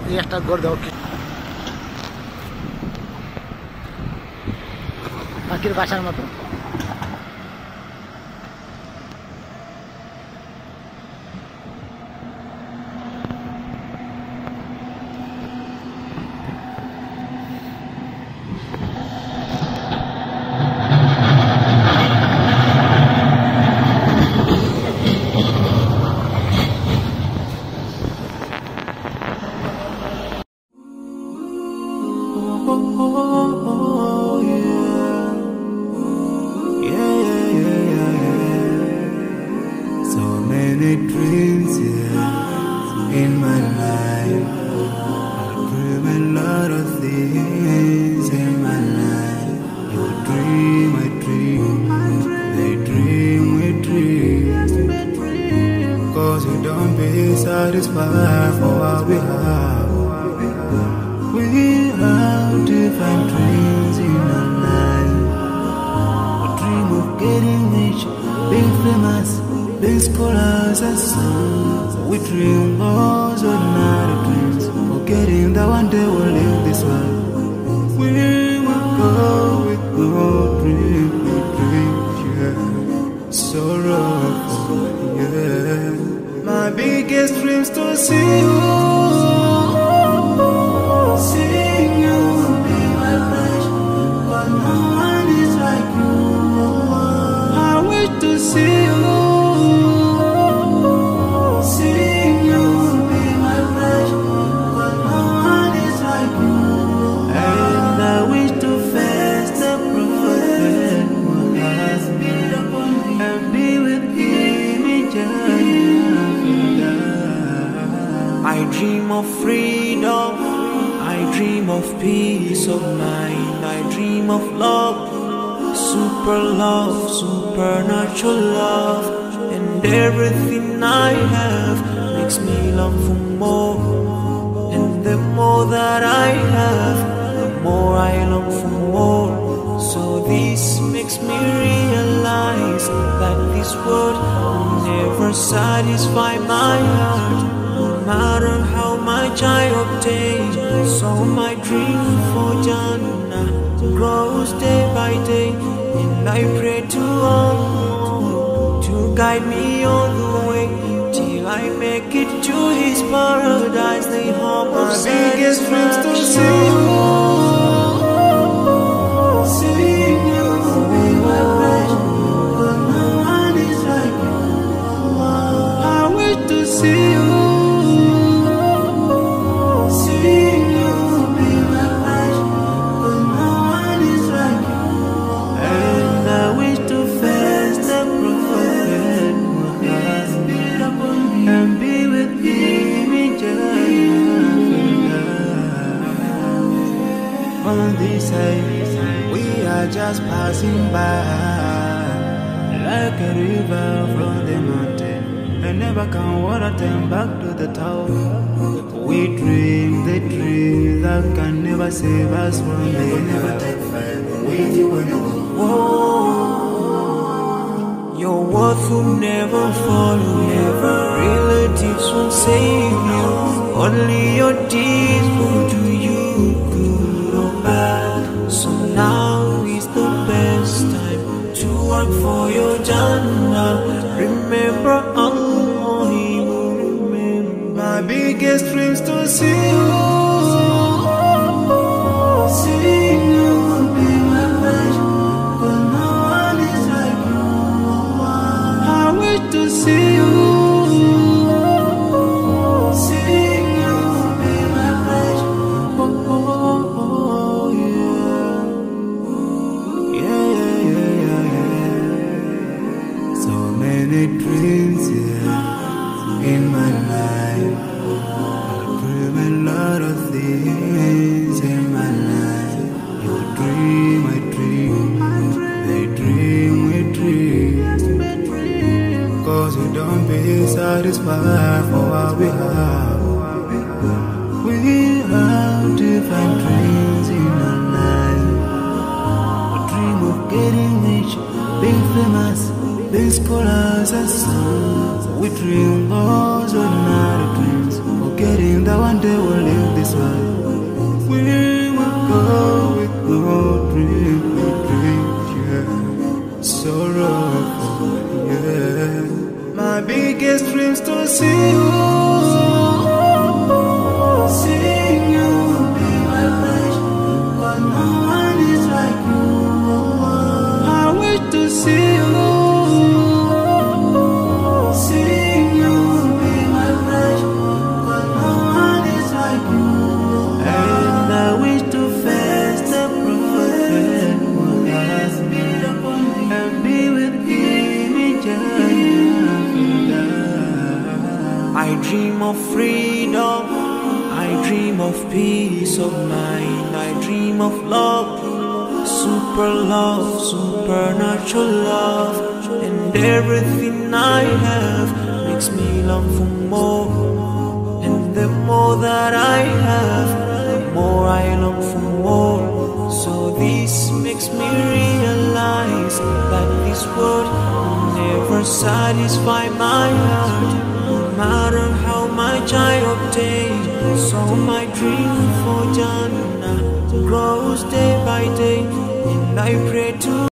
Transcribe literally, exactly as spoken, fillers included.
Esta gorda aqui. Aqui baixar uma pronto. Dreams, yeah, in my life. I dream a lot of things in my life. You dream, I dream, they dream, we dream. Cause we don't be satisfied for what we have. We have different dreams in our life. We dream of getting rich, being famous, being scholars and sons. We dream those ordinary dreams, forgetting that one day we'll leave this world. We will go with no dream, we dream, yeah. Sorrow, yeah. My biggest dreams to see you, seeing you be my passion, but no one is like you. I wish to see you. I dream of freedom, I dream of peace of mind, I dream of love, super love, supernatural love, and everything I have makes me long for more, and the more that I have, the more I long for more. So this makes me realize that this world will never satisfy my heart. No matter how much I obtain, so my dream for Jannah grows day by day, and I pray to Allah to guide me all the way till I make it to His paradise. The home of my biggest dreams to see you, seeing you be my passion, but no one is like you. I wish to see you. On this side, we are just passing by, like a river from the mountain, and never can water turn back to the town. We dream the dream that can never save us from the never take fire with you when you go. Your worth will never follow you, relatives won't save you, only your deeds will do you good or bad. So now is the best time to work for your Jannah. Remember Allah, He will remember. My biggest dreams to see you, seeing you be my passion, but no one is like you. I wish to see you. Dreams, yeah, in my life. I dream a lot of things in my life. You dream, I dream, they dream, we dream. Cause we don't be satisfied for what we have. We have different dreams in our life. We dream of getting rich, being famous, being scholars and sons. We dream those ordinary dreams, forgetting that one day we'll leave this sun. We will go with no dream, no dream, yeah. Sorrow, yeah. My biggest dreams to see you, see you, be my wish, but no one is like you. I wish to see you, see you, be my wish, but no one is like you. And I wish to face the prophet and be with him in Jannah. I dream of freedom, I dream of peace of mind, I dream of love, super love, supernatural love. And everything I have makes me long for more. And the more that I have, the more I long for more. So this makes me realize that this world will never satisfy my heart, no matter how much I obtain. So my dream for Jannah grows day by day, and I pray to